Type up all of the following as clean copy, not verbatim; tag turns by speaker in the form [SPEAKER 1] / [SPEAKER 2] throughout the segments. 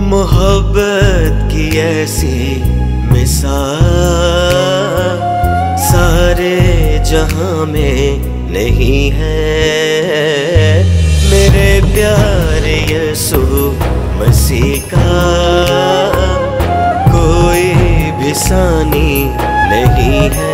[SPEAKER 1] मोहब्बत की ऐसी मिसाल सारे जहां में नहीं है। मेरे प्यारे यीशु मसीह का कोई भी सानी नहीं है।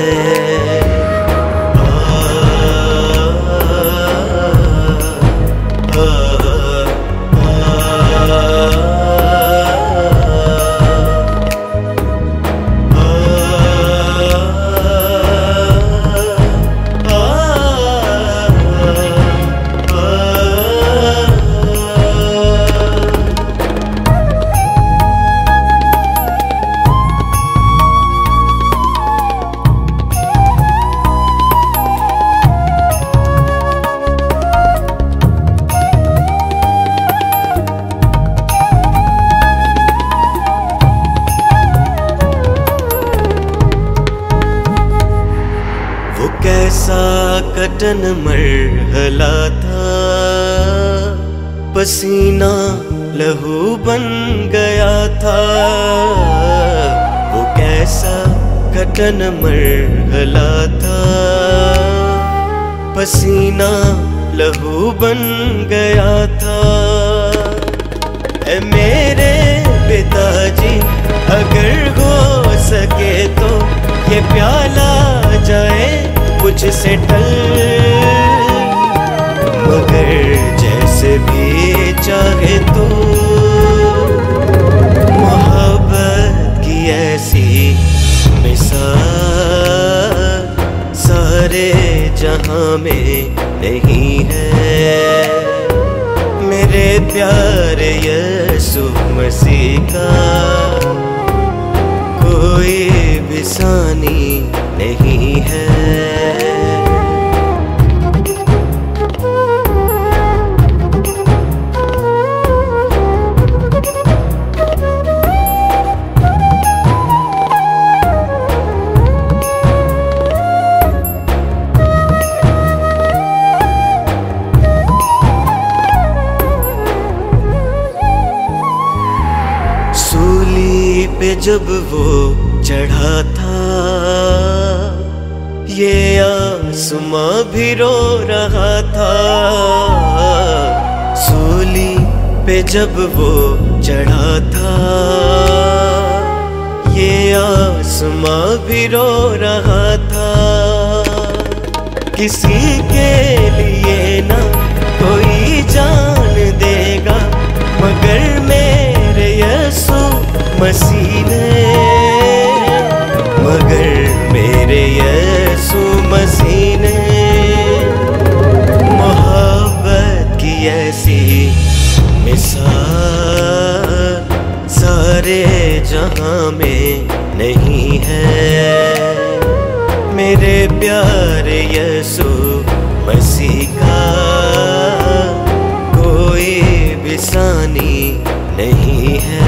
[SPEAKER 1] कैसा कठिन मरहला था, पसीना लहू बन गया था। वो कैसा कठिन मरहला था, पसीना लहू बन गया था। ऐ मेरे पिताजी अगर हो सके तो ये प्याला जाए मुझसे टल, मगर जैसे भी चाहे तो मोहब्बत की ऐसी मिसाल सारे जहां में नहीं है। मेरे प्यारे यीशु मसीह का कोई भी सानी नहीं है। सूली पे जब वो चढ़ा था, ये आसमां भी रो रहा था। सूली पे जब वो चढ़ा था, ये आसमां भी रो रहा था। किसी के लिए ना कोई जान देगा, मगर मेरे यीशु मसीह ने, मगर मेरे यीशु मसीह ने मोहब्बत की ऐसी मिसाल सारे जहां में नहीं है। मेरे प्यारे यीशु मसीह का कोई भी सानी नहीं है।